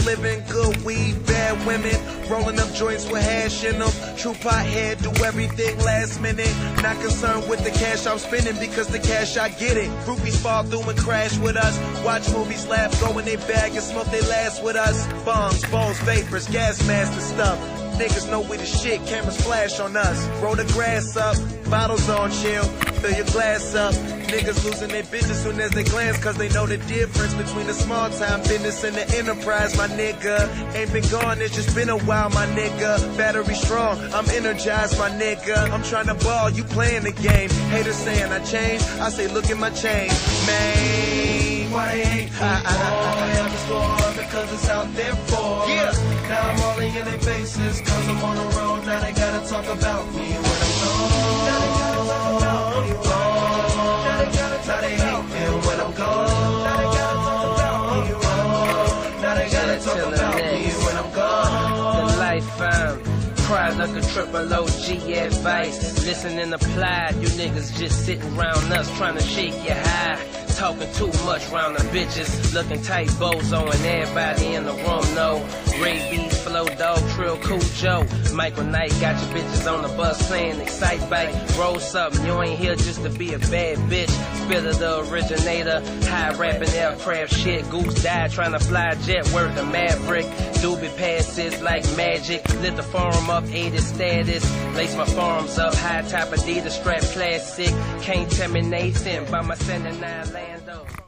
living, good weed, bad women, rolling up joints with hash in them. True pothead, do everything last minute. Not concerned with the cash I'm spending because the cash I get it. Groupies fall through and crash with us. Watch movies, laugh, go in their bag and smoke they last with us. Bombs, bones, vapors, gas masks and stuff. Niggas know we the shit, cameras flash on us. Roll the grass up, bottles on chill, fill your glass up. Niggas losing their bitches soon as they glance, cause they know the difference between the small time business and the enterprise, my nigga. Ain't been gone, it's just been a while, my nigga. Battery strong, I'm energized, my nigga. I'm trying to ball, you playing the game. Haters saying I changed, I say look at my chain, man. Why they hate me? I'm score because it's out there for. Yeah. Now I'm all in their faces, cause I'm on the road. Now they gotta talk about me when I'm gone. Now they gotta talk about me when I'm gone. Now they hate me when I'm gone. Now they gotta talk about me when I'm gone. Now they gotta talk about me when I'm gone. The life product of triple OG advice. Listen and apply. You niggas just sitting around us trying to shake your high. Talking too much round the bitches, looking tight, bozo, and everybody in the room know. Ray B, Flow Dog, Trill, Cool Joe. Michael Knight got your bitches on the bus playing Excite Bike. Roll something, you ain't here just to be a bad bitch. Spitter the originator, high rapping aircraft shit. Goose died trying to fly a jet, worth a Maverick. Doobie passes like magic. Lit the forum up, 80 status. Lace my farms up, high top Adidas strap classic. Can't tell me Nathan by my 79 Lando.